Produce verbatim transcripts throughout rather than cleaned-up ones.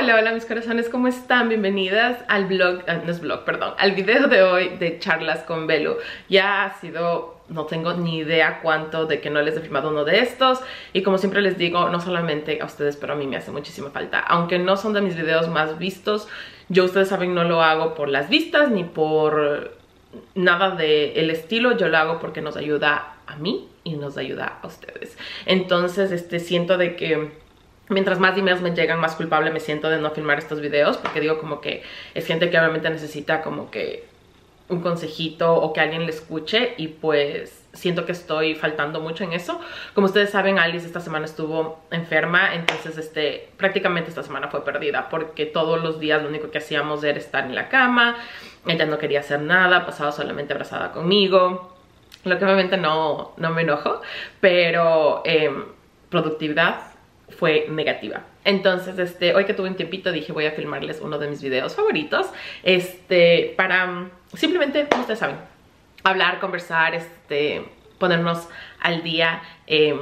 Hola, hola mis corazones, ¿cómo están? Bienvenidas al vlog, ah, no es vlog, perdón, al video de hoy de charlas con Belu. Ya ha sido, no tengo ni idea cuánto de que no les he filmado uno de estos. Y como siempre les digo, no solamente a ustedes, pero a mí me hace muchísima falta. Aunque no son de mis videos más vistos, yo, ustedes saben, no lo hago por las vistas ni por nada del estilo. Yo lo hago porque nos ayuda a mí y nos ayuda a ustedes. Entonces, este, siento de que mientras más emails me llegan, más culpable me siento de no filmar estos videos, porque digo como que es gente que obviamente necesita como que un consejito o que alguien le escuche, y pues siento que estoy faltando mucho en eso. Como ustedes saben, Alice esta semana estuvo enferma, entonces este, prácticamente esta semana fue perdida, porque todos los días lo único que hacíamos era estar en la cama. Ella no quería hacer nada, pasaba solamente abrazada conmigo, lo que obviamente no, no me enojo, pero eh, productividad fue negativa. Entonces, este, hoy que tuve un tiempito dije voy a filmarles uno de mis videos favoritos, este, para simplemente, como ustedes saben, hablar, conversar, este, ponernos al día, eh,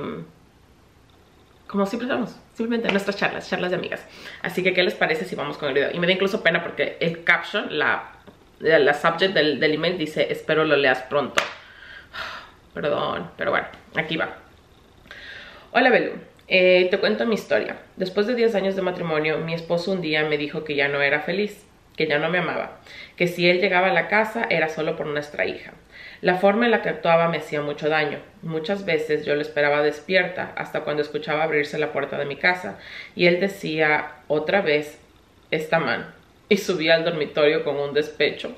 como siempre hacemos, simplemente nuestras charlas, charlas de amigas. Así que, ¿qué les parece si vamos con el video? Y me da incluso pena porque el caption, la, la subject del, del email dice espero lo leas pronto. Perdón, pero bueno, aquí va. Hola Belu. Eh, te cuento mi historia. Después de diez años de matrimonio, mi esposo un día me dijo que ya no era feliz, que ya no me amaba, que si él llegaba a la casa era solo por nuestra hija. La forma en la que actuaba me hacía mucho daño. Muchas veces yo lo esperaba despierta hasta cuando escuchaba abrirse la puerta de mi casa y él decía otra vez esta man y subía al dormitorio con un despecho.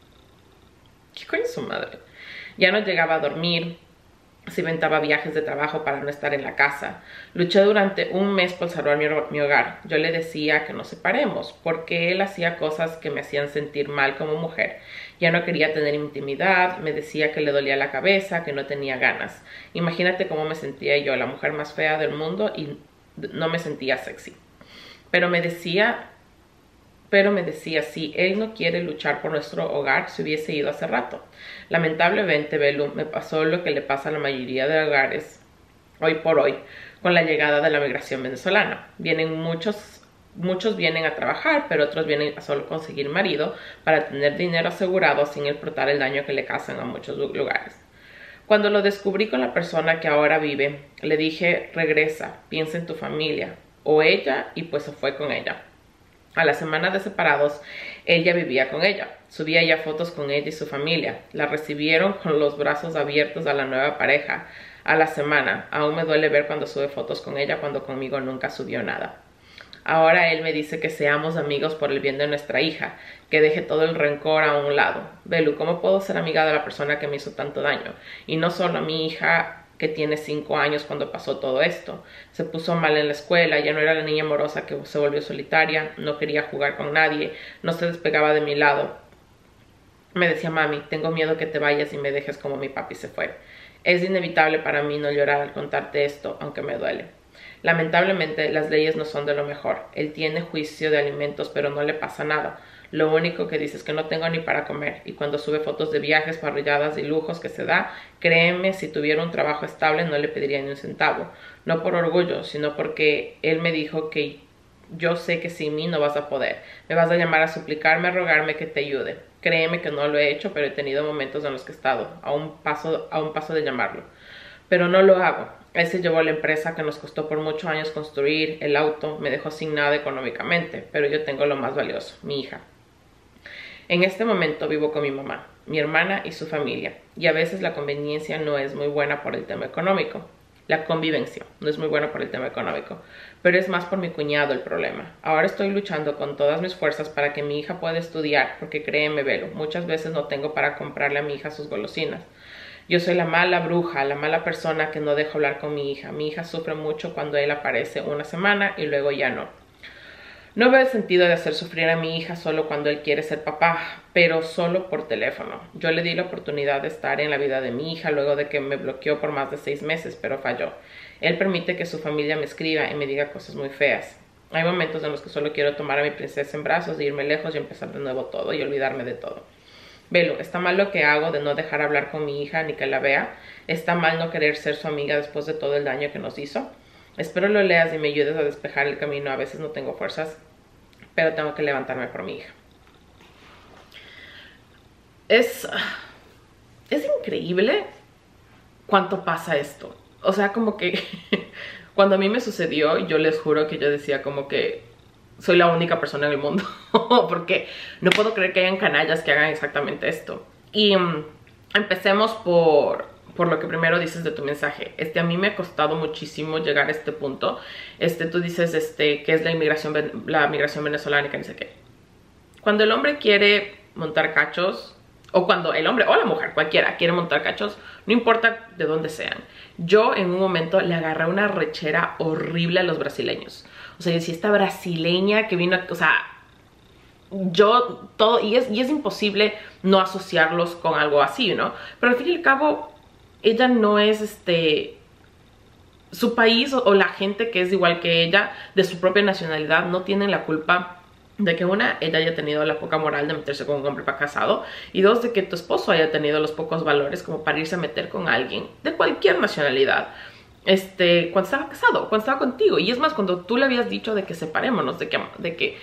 ¿Qué coño es su madre? Ya no llegaba a dormir. Se inventaba viajes de trabajo para no estar en la casa. Luché durante un mes por salvar mi, mi hogar. Yo le decía que nos separemos porque él hacía cosas que me hacían sentir mal como mujer. Ya no quería tener intimidad, me decía que le dolía la cabeza, que no tenía ganas. Imagínate cómo me sentía yo, la mujer más fea del mundo, y no me sentía sexy. Pero me decía... Pero me decía, si él no quiere luchar por nuestro hogar, se hubiese ido hace rato. Lamentablemente, Belu, me pasó lo que le pasa a la mayoría de hogares hoy por hoy con la llegada de la migración venezolana. Vienen muchos, muchos vienen a trabajar, pero otros vienen a solo conseguir marido para tener dinero asegurado sin importar el daño que le causan a muchos lugares. Cuando lo descubrí con la persona que ahora vive, le dije, regresa, piensa en tu familia, o ella, y pues se fue con ella. A la semana de separados, él ya vivía con ella. Subía ya fotos con ella y su familia. La recibieron con los brazos abiertos a la nueva pareja. A la semana, aún me duele ver cuando sube fotos con ella, cuando conmigo nunca subió nada. Ahora él me dice que seamos amigos por el bien de nuestra hija, que deje todo el rencor a un lado. Belu, ¿cómo puedo ser amiga de la persona que me hizo tanto daño? Y no solo a mi hija, que tiene cinco años cuando pasó todo esto. Se puso mal en la escuela, ya no era la niña amorosa que se volvió solitaria, no quería jugar con nadie, no se despegaba de mi lado. Me decía, mami, tengo miedo que te vayas y me dejes como mi papi se fue. Es inevitable para mí no llorar al contarte esto, aunque me duele. Lamentablemente, las leyes no son de lo mejor. Él tiene juicio de alimentos, pero no le pasa nada. Lo único que dice es que no tengo ni para comer, y cuando sube fotos de viajes, parrilladas y lujos que se da, créeme, si tuviera un trabajo estable no le pediría ni un centavo. No por orgullo, sino porque él me dijo que yo sé que sin mí no vas a poder. Me vas a llamar a suplicarme, a rogarme que te ayude. Créeme que no lo he hecho, pero he tenido momentos en los que he estado a un paso, a un paso de llamarlo. Pero no lo hago. Él se llevó la empresa que nos costó por muchos años construir, el auto, me dejó sin nada económicamente, pero yo tengo lo más valioso, mi hija. En este momento vivo con mi mamá, mi hermana y su familia, y a veces la conveniencia no es muy buena por el tema económico. La convivencia no es muy buena por el tema económico, pero es más por mi cuñado el problema. Ahora estoy luchando con todas mis fuerzas para que mi hija pueda estudiar, porque créeme, Belu, muchas veces no tengo para comprarle a mi hija sus golosinas. Yo soy la mala bruja, la mala persona que no dejo hablar con mi hija. Mi hija sufre mucho cuando él aparece una semana y luego ya no. No veo el sentido de hacer sufrir a mi hija solo cuando él quiere ser papá, pero solo por teléfono. Yo le di la oportunidad de estar en la vida de mi hija luego de que me bloqueó por más de seis meses, pero falló. Él permite que su familia me escriba y me diga cosas muy feas. Hay momentos en los que solo quiero tomar a mi princesa en brazos, e irme lejos y empezar de nuevo todo y olvidarme de todo. Belu, ¿está mal lo que hago de no dejar hablar con mi hija ni que la vea? ¿Está mal no querer ser su amiga después de todo el daño que nos hizo? Espero lo leas y me ayudes a despejar el camino. A veces no tengo fuerzas pero tengo que levantarme por mi hija. Es, es increíble cuánto pasa esto. O sea, como que cuando a mí me sucedió, yo les juro que yo decía como que soy la única persona en el mundo. Porque no puedo creer que hayan canallas que hagan exactamente esto. Y um, empecemos por, por lo que primero dices de tu mensaje. Este, a mí me ha costado muchísimo llegar a este punto. Este, tú dices este, que es la inmigración, la migración venezolana y que no sé qué. Cuando el hombre quiere montar cachos, o cuando el hombre o la mujer, cualquiera, quiere montar cachos, no importa de dónde sean. Yo en un momento le agarré una rechera horrible a los brasileños. O sea, yo decía, esta brasileña que vino, o sea, yo todo, y es, y es imposible no asociarlos con algo así, ¿no? Pero al fin y al cabo, ella no es este... Su país o, o la gente que es igual que ella, de su propia nacionalidad, no tienen la culpa de que una, ella haya tenido la poca moral de meterse con un hombre para casado, y dos, de que tu esposo haya tenido los pocos valores como para irse a meter con alguien de cualquier nacionalidad, este, cuando estaba casado, cuando estaba contigo. Y es más, cuando tú le habías dicho de que separémonos, de que, de que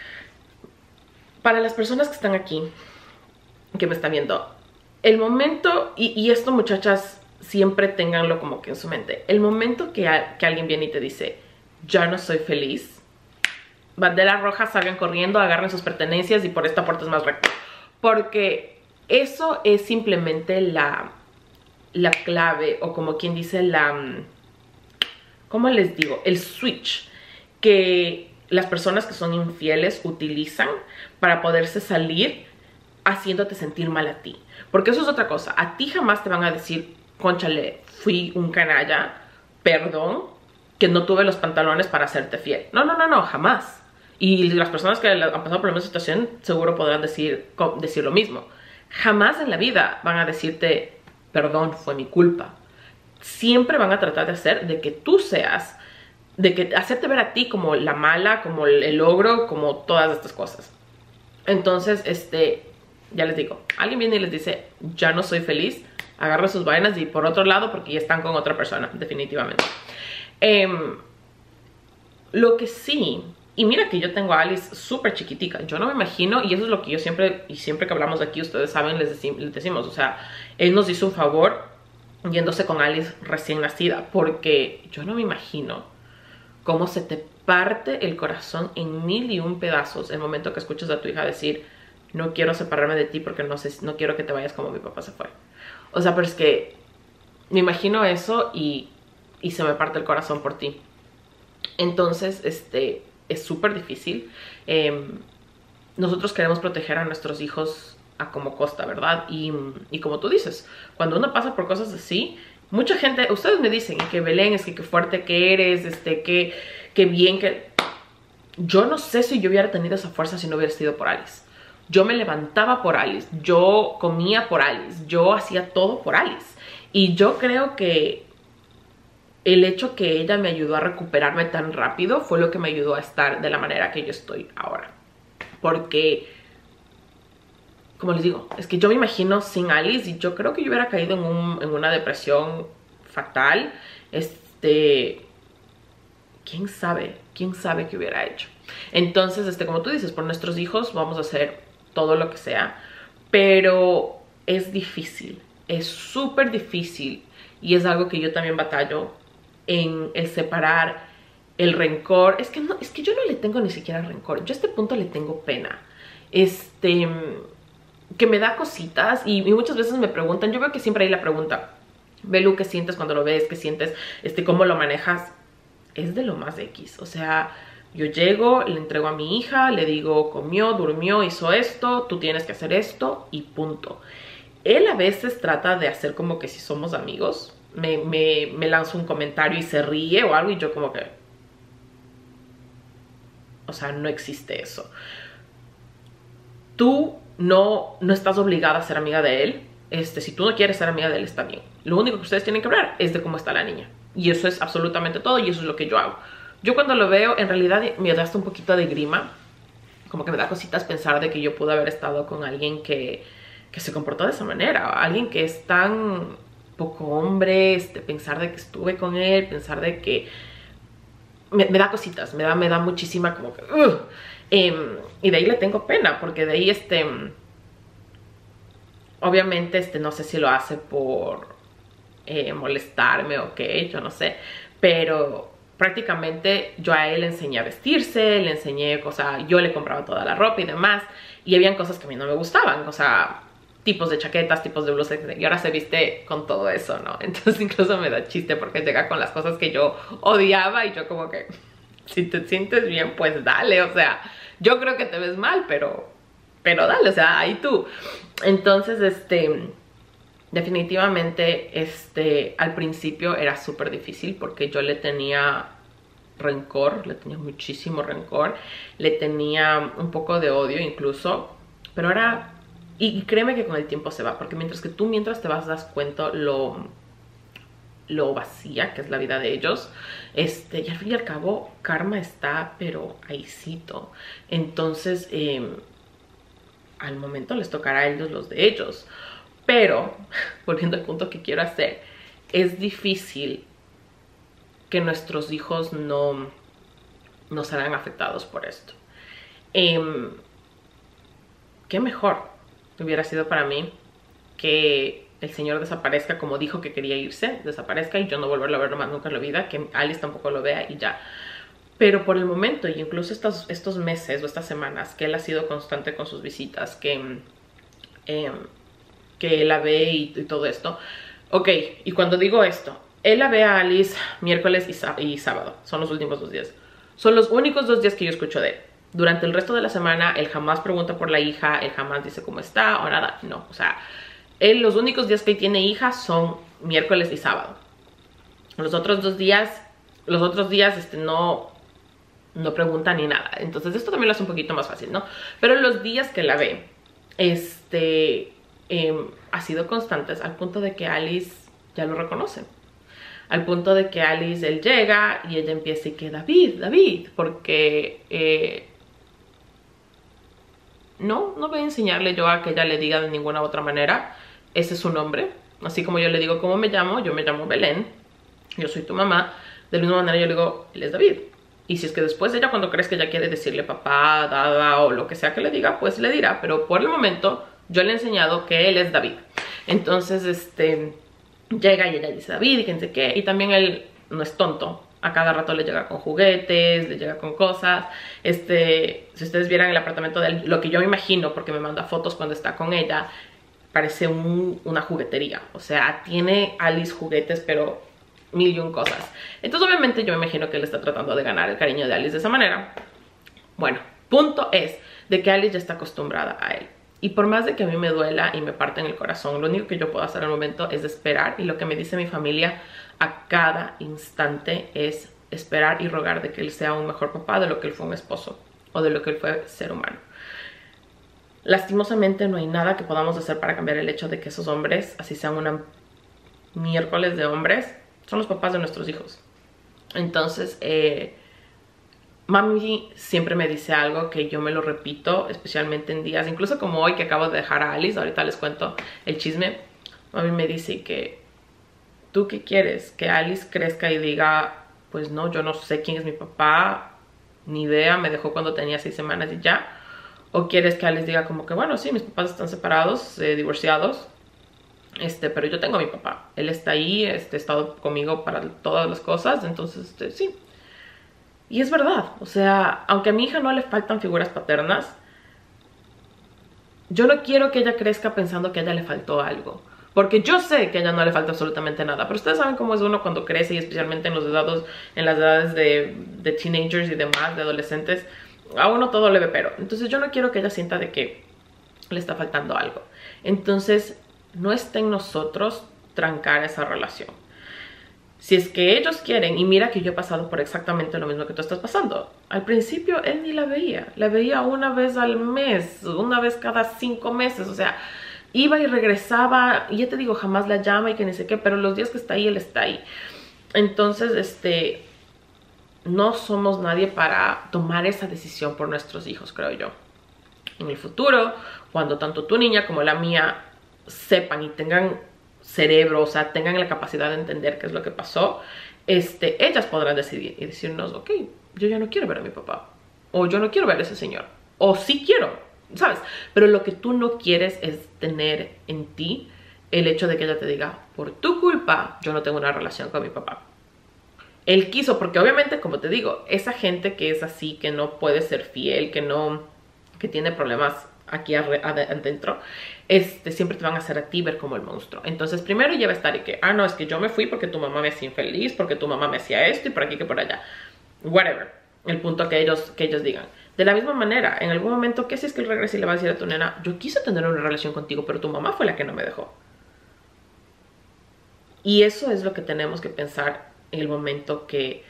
para las personas que están aquí, que me están viendo, el momento, y, y esto muchachas, siempre ténganlo como que en su mente, el momento que, a, que alguien viene y te dice, ya no soy feliz, bandera roja, salgan corriendo, agarren sus pertenencias y por esta puerta es más recta. Porque eso es simplemente la, la clave, o como quien dice la... ¿Cómo les digo? El switch que las personas que son infieles utilizan para poderse salir haciéndote sentir mal a ti. Porque eso es otra cosa. A ti jamás te van a decir, cónchale, fui un canalla, perdón, que no tuve los pantalones para hacerte fiel. No, no, no, no, jamás. Y las personas que han pasado por la misma situación seguro podrán decir, decir lo mismo. Jamás en la vida van a decirte, perdón, fue mi culpa. Siempre van a tratar de hacer de que tú seas, de que hacerte ver a ti como la mala, como el, el ogro, como todas estas cosas. Entonces, este, ya les digo, alguien viene y les dice, ya no soy feliz, agarra sus vainas y por otro lado, porque ya están con otra persona, definitivamente. Eh, lo que sí... Y mira que yo tengo a Alice súper chiquitica. Yo no me imagino, y eso es lo que yo siempre, y siempre que hablamos de aquí, ustedes saben, les, deci les decimos, o sea, él nos hizo un favor yéndose con Alice recién nacida, porque yo no me imagino cómo se te parte el corazón en mil y un pedazos el momento que escuchas a tu hija decir, no quiero separarme de ti porque no, sé, no quiero que te vayas como mi papá se fue. O sea, pero es que me imagino eso y, y se me parte el corazón por ti. Entonces, este... es súper difícil. Eh, nosotros queremos proteger a nuestros hijos a como costa, ¿verdad? Y, y como tú dices, cuando uno pasa por cosas así, mucha gente, ustedes me dicen que Belén, es que qué fuerte que eres, este, que, que bien que... Yo no sé si yo hubiera tenido esa fuerza si no hubiera sido por Alice. Yo me levantaba por Alice, yo comía por Alice, yo hacía todo por Alice. Y yo creo que el hecho que ella me ayudó a recuperarme tan rápido fue lo que me ayudó a estar de la manera que yo estoy ahora. Porque, como les digo, es que yo me imagino sin Alice y yo creo que yo hubiera caído en, un, en una depresión fatal. Este, quién sabe, quién sabe qué hubiera hecho. Entonces, este, como tú dices, por nuestros hijos vamos a hacer todo lo que sea. Pero es difícil, es súper difícil. Y es algo que yo también batallo en el separar el rencor. Es que, no, es que yo no le tengo ni siquiera rencor. Yo a este punto le tengo pena. Este, que me da cositas y, y muchas veces me preguntan, yo veo que siempre hay la pregunta, Belu, ¿qué sientes cuando lo ves? ¿Qué sientes? Este, ¿cómo lo manejas? Es de lo más X. O sea, yo llego, le entrego a mi hija, le digo, comió, durmió, hizo esto, tú tienes que hacer esto y punto. Él a veces trata de hacer como que si somos amigos. Me, me, me lanza un comentario y se ríe o algo y yo como que... O sea, no existe eso. Tú no, no estás obligada a ser amiga de él. Este, si tú no quieres ser amiga de él, está bien. Lo único que ustedes tienen que hablar es de cómo está la niña. Y eso es absolutamente todo y eso es lo que yo hago. Yo cuando lo veo, en realidad me da hasta un poquito de grima. Como que me da cositas pensar de que yo pude haber estado con alguien que, que se comportó de esa manera. Alguien que es tan... poco hombre, este, pensar de que estuve con él, pensar de que me, me da cositas, me da, me da muchísima como que... Uh, eh, y de ahí le tengo pena, porque de ahí este... Obviamente, este, no sé si lo hace por eh, molestarme o qué, yo no sé, pero prácticamente yo a él le enseñé a vestirse, le enseñé, o sea, yo le compraba toda la ropa y demás, y habían cosas que a mí no me gustaban, o sea, tipos de chaquetas, tipos de blusas, y ahora se viste con todo eso, ¿no? Entonces incluso me da chiste porque llega con las cosas que yo odiaba y yo como que, si te sientes bien, pues dale, o sea, yo creo que te ves mal, pero... pero dale, o sea, ahí tú. Entonces, este, definitivamente, este, al principio era súper difícil porque yo le tenía rencor, le tenía muchísimo rencor, le tenía un poco de odio incluso, pero ahora, y créeme que con el tiempo se va, porque mientras que tú, mientras te vas, das cuenta lo, lo vacía que es la vida de ellos, este, y al fin y al cabo, karma está, pero ahícito. Entonces, eh, al momento les tocará a ellos los de ellos. Pero, volviendo al punto que quiero hacer, es difícil que nuestros hijos no, no serán afectados por esto. Eh, ¿Qué mejor hubiera sido para mí que el señor desaparezca como dijo que quería irse, desaparezca y yo no volverlo a ver más nunca en la vida, que Alice tampoco lo vea y ya? Pero por el momento, y incluso estos, estos meses o estas semanas, que él ha sido constante con sus visitas, que, eh, que él la ve y, y todo esto. Ok, y cuando digo esto, él la ve a Alice miércoles y, y sábado. Son los últimos dos días. Son los únicos dos días que yo escucho de él. Durante el resto de la semana, él jamás pregunta por la hija, él jamás dice cómo está o nada. No, o sea, él los únicos días que tiene hija son miércoles y sábado. Los otros dos días, los otros días, este, no... no pregunta ni nada. Entonces esto también lo hace un poquito más fácil, ¿no? Pero los días que la ve, este, eh, ha sido constantes al punto de que Alice ya lo reconoce. Al punto de que Alice, él llega y ella empieza y que David, David, porque eh, no, no voy a enseñarle yo a que ella le diga de ninguna otra manera. Ese es su nombre. Así como yo le digo cómo me llamo, yo me llamo Belén, yo soy tu mamá. De la misma manera yo le digo, él es David. Y si es que después ella, cuando crees que ella quiere decirle papá, dada o lo que sea que le diga, pues le dirá. Pero por el momento yo le he enseñado que él es David. Entonces, este, llega y ella dice David y quién sé qué. Y también él no es tonto. A cada rato le llega con juguetes, le llega con cosas. Este, si ustedes vieran el apartamento de él, lo que yo me imagino, porque me manda fotos cuando está con ella, parece un, una juguetería. O sea, tiene Alice juguetes, pero... mil y un cosas. Entonces obviamente yo me imagino que él está tratando de ganar el cariño de Alice de esa manera. Bueno, punto es de que Alice ya está acostumbrada a él. Y por más de que a mí me duela y me parte en el corazón, lo único que yo puedo hacer al momento es esperar. Y lo que me dice mi familia a cada instante es esperar y rogar de que él sea un mejor papá de lo que él fue un esposo o de lo que él fue ser humano. Lastimosamente no hay nada que podamos hacer para cambiar el hecho de que esos hombres, así sean una miércoles de hombres, son los papás de nuestros hijos. Entonces, eh, mami siempre me dice algo que yo me lo repito, especialmente en días, incluso como hoy que acabo de dejar a Alice, ahorita les cuento el chisme. Mami me dice que, ¿tú qué quieres? Que Alice crezca y diga, pues no, yo no sé quién es mi papá, ni idea, me dejó cuando tenía seis semanas y ya. ¿O quieres que Alice diga como que, bueno, sí, mis papás están separados, eh, divorciados, Este, pero yo tengo a mi papá, él está ahí, este, ha estado conmigo para todas las cosas, entonces, este, sí. Y es verdad, o sea, aunque a mi hija no le faltan figuras paternas, yo no quiero que ella crezca pensando que a ella le faltó algo. Porque yo sé que a ella no le falta absolutamente nada, pero ustedes saben cómo es uno cuando crece y especialmente en los edades, en las edades de, de teenagers y demás, de adolescentes, a uno todo le ve pero. Entonces yo no quiero que ella sienta de que le está faltando algo. Entonces... no está en nosotros trancar esa relación. Si es que ellos quieren, y mira que yo he pasado por exactamente lo mismo que tú estás pasando. Al principio él ni la veía, la veía una vez al mes, una vez cada cinco meses, o sea, iba y regresaba, y ya te digo, jamás la llama y que ni sé qué, pero los días que está ahí, él está ahí. Entonces, este, no somos nadie para tomar esa decisión por nuestros hijos, creo yo. En el futuro, cuando tanto tu niña como la mía sepan y tengan cerebro, o sea, tengan la capacidad de entender qué es lo que pasó, este, ellas podrán decidir y decirnos, ok, yo ya no quiero ver a mi papá, o yo no quiero ver a ese señor, o sí quiero, ¿sabes? Pero lo que tú no quieres es tener en ti el hecho de que ella te diga, por tu culpa, yo no tengo una relación con mi papá. Él quiso, porque obviamente, como te digo, esa gente que es así, que no puede ser fiel, que no, que tiene problemas aquí adentro, este, siempre te van a hacer a ti ver como el monstruo. Entonces, primero ya va a estar y que, ah, no, es que yo me fui porque tu mamá me hacía infeliz, porque tu mamá me hacía esto y por aquí que por allá. Whatever. El punto que ellos, que ellos digan. De la misma manera, en algún momento, ¿qué si es que él regresa y le va a decir a tu nena, yo quise tener una relación contigo, pero tu mamá fue la que no me dejó? Y eso es lo que tenemos que pensar en el momento que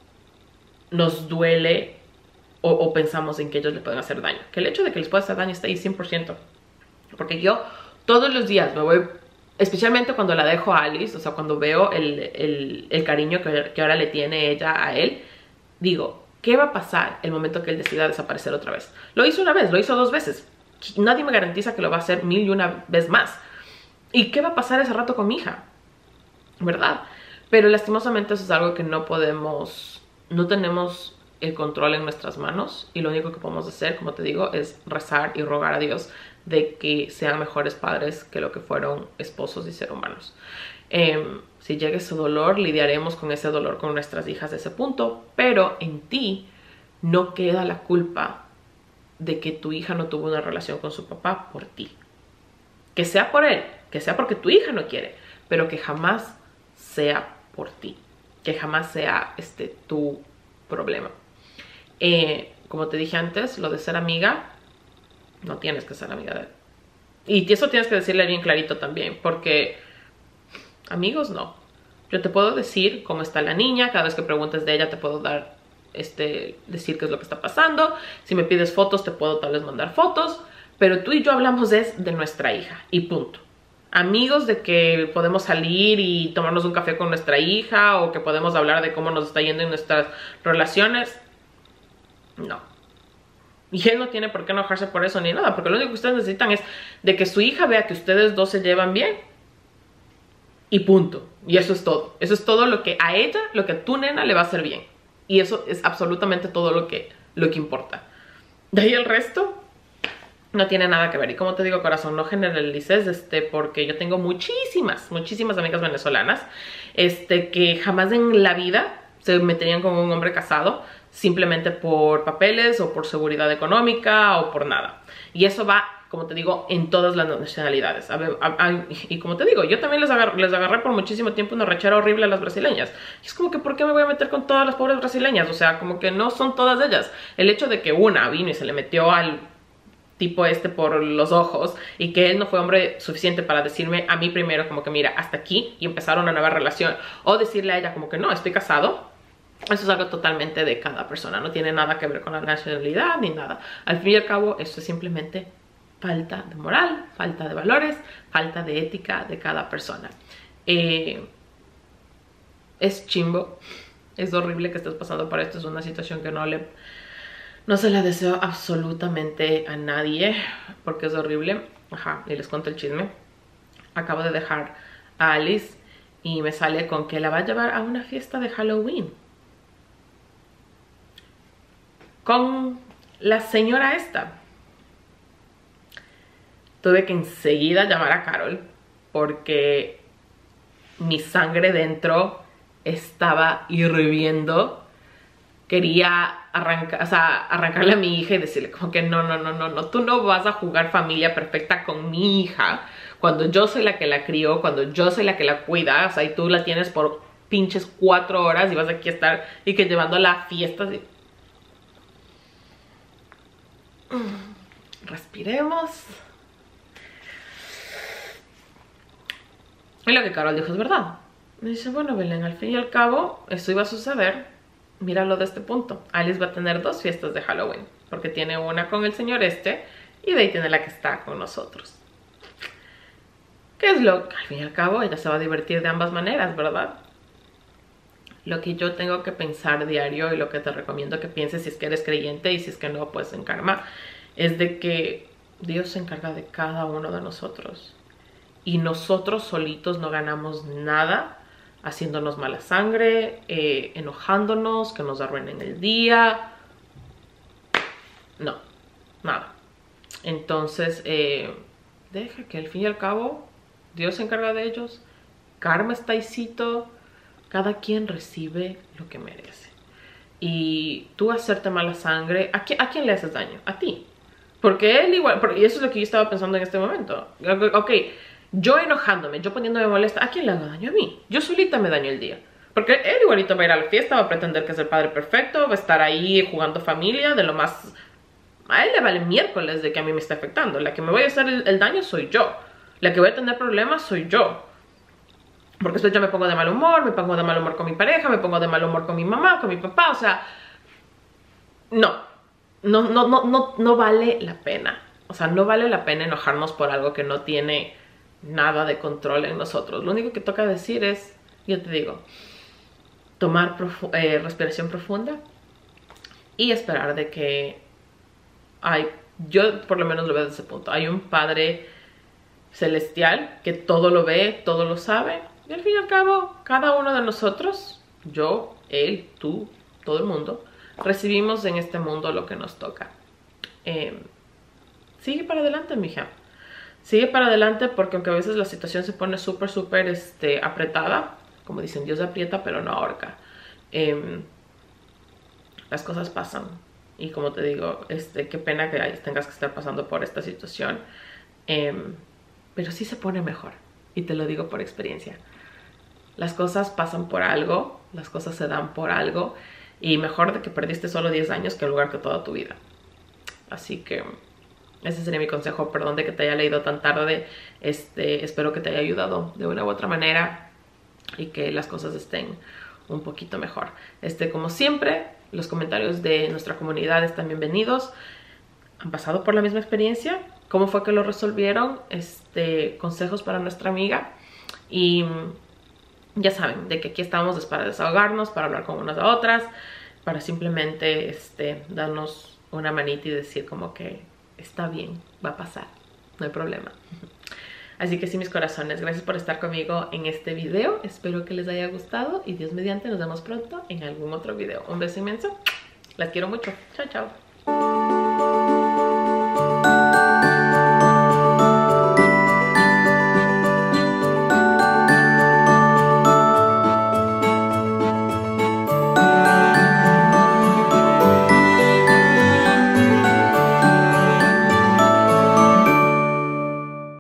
nos duele o, o pensamos en que ellos le pueden hacer daño. Que el hecho de que les pueda hacer daño está ahí cien por ciento. Porque yo todos los días me voy, especialmente cuando la dejo a Alice, o sea, cuando veo el, el, el cariño que, que ahora le tiene ella a él, digo, ¿qué va a pasar el momento que él decida desaparecer otra vez? Lo hizo una vez, lo hizo dos veces. Nadie me garantiza que lo va a hacer mil y una vez más. ¿Y qué va a pasar ese rato con mi hija? ¿Verdad? Pero lastimosamente eso es algo que no podemos, no tenemos el control en nuestras manos, y lo único que podemos hacer, como te digo, es rezar y rogar a Dios de que sean mejores padres que lo que fueron esposos y seres humanos. Eh, si llega ese dolor, lidiaremos con ese dolor con nuestras hijas de ese punto, pero en ti no queda la culpa de que tu hija no tuvo una relación con su papá por ti. Que sea por él, que sea porque tu hija no quiere, pero que jamás sea por ti, que jamás sea este tu problema. Eh, como te dije antes, lo de ser amiga, no tienes que ser amiga de él. Y eso tienes que decirle bien clarito también, porque amigos no. Yo te puedo decir cómo está la niña, cada vez que preguntes de ella te puedo dar, este, decir qué es lo que está pasando. Si me pides fotos te puedo tal vez mandar fotos, pero tú y yo hablamos es de nuestra hija y punto. Amigos de que podemos salir y tomarnos un café con nuestra hija, o que podemos hablar de cómo nos está yendo en nuestras relaciones, no. Y él no tiene por qué enojarse por eso ni nada, porque lo único que ustedes necesitan es de que su hija vea que ustedes dos se llevan bien y punto. Y eso es todo. Eso es todo lo que a ella, lo que a tu nena le va a hacer bien. Y eso es absolutamente todo lo que, lo que importa. De ahí el resto no tiene nada que ver. Y como te digo, corazón, no generalices, este, porque yo tengo muchísimas, muchísimas amigas venezolanas, este, que jamás en la vida se meterían con un hombre casado simplemente por papeles o por seguridad económica o por nada. Y eso va, como te digo, en todas las nacionalidades. A ver, a, a, y como te digo, yo también les agarré, les agarré por muchísimo tiempo una rechera horrible a las brasileñas. Y es como que, ¿por qué me voy a meter con todas las pobres brasileñas? O sea, como que no son todas ellas. El hecho de que una vino y se le metió al tipo este por los ojos, y que él no fue hombre suficiente para decirme a mí primero como que mira, hasta aquí, y empezar una nueva relación, o decirle a ella como que no, estoy casado. Eso es algo totalmente de cada persona, no tiene nada que ver con la nacionalidad ni nada. Al fin y al cabo, esto es simplemente falta de moral, falta de valores, falta de ética de cada persona. Eh, es chimbo, es horrible que estés pasando por esto, es una situación que no le... No se la deseo absolutamente a nadie, porque es horrible. Ajá, y les cuento el chisme. Acabo de dejar a Alice y me sale con que la va a llevar a una fiesta de Halloween con la señora esta. Tuve que enseguida llamar a Carol porque mi sangre dentro estaba hirviendo. Quería arrancar, o sea, arrancarle a mi hija y decirle como que no, no, no, no, no, tú no vas a jugar familia perfecta con mi hija cuando yo soy la que la crió, cuando yo soy la que la cuida, o sea, y tú la tienes por pinches cuatro horas y vas aquí a estar y que llevándola a fiestas. Y... respiremos. Y lo que Carol dijo es verdad. Me dice, bueno, Belén, al fin y al cabo esto iba a suceder. Míralo de este punto. Alice va a tener dos fiestas de Halloween, porque tiene una con el señor este y de ahí tiene la que está con nosotros. ¿Qué es lo que al fin y al cabo ella se va a divertir de ambas maneras, verdad? Lo que yo tengo que pensar diario y lo que te recomiendo que pienses si es que eres creyente y si es que no, pues en karma, es de que Dios se encarga de cada uno de nosotros y nosotros solitos no ganamos nada haciéndonos mala sangre, eh, enojándonos, que nos arruinen el día. No, nada. Entonces, eh, deja que al fin y al cabo Dios se encarga de ellos. Karma está ahícito. Cada quien recibe lo que merece. Y tú hacerte mala sangre, ¿a quién, a quién le haces daño? A ti. Porque él igual, y eso es lo que yo estaba pensando en este momento. Ok, yo enojándome, yo poniéndome molesta, ¿a quién le hago daño? A mí. Yo solita me daño el día. Porque él igualito va a ir a la fiesta, va a pretender que es el padre perfecto, va a estar ahí jugando familia, de lo más... A él le vale miércoles de que a mí me está afectando. La que me voy a hacer el, el daño soy yo. La que voy a tener problemas soy yo. Porque después yo me pongo de mal humor, me pongo de mal humor con mi pareja, me pongo de mal humor con mi mamá, con mi papá, o sea... No. No, no, no, no, no vale la pena. O sea, no vale la pena enojarnos por algo que no tiene nada de control en nosotros. Lo único que toca decir es, yo te digo, tomar profu eh, respiración profunda y esperar de que hay, yo por lo menos lo veo desde ese punto, hay un Padre celestial que todo lo ve, todo lo sabe, y al fin y al cabo, cada uno de nosotros, yo, él, tú, todo el mundo, recibimos en este mundo lo que nos toca. Eh, sigue para adelante, mija. Sigue para adelante, porque aunque a veces la situación se pone súper, súper este, apretada, como dicen, Dios aprieta pero no ahorca. Eh, las cosas pasan. Y como te digo, este, qué pena que tengas que estar pasando por esta situación. Eh, pero sí se pone mejor. Y te lo digo por experiencia. Las cosas pasan por algo, las cosas se dan por algo. Y mejor de que perdiste solo diez años que en lugar que toda tu vida. Así que... ese sería mi consejo. Perdón de que te haya leído tan tarde. Este, espero que te haya ayudado de una u otra manera y que las cosas estén un poquito mejor. Este, como siempre, los comentarios de nuestra comunidad están bienvenidos. ¿Han pasado por la misma experiencia? ¿Cómo fue que lo resolvieron? Este, consejos para nuestra amiga. Y ya saben, de que aquí estamos para desahogarnos, para hablar con unas a otras, para simplemente este, darnos una manita y decir como que está bien, va a pasar, no hay problema. Así que sí, mis corazones, gracias por estar conmigo en este video. Espero que les haya gustado y Dios mediante nos vemos pronto en algún otro video. Un beso inmenso, las quiero mucho. Chao, chao.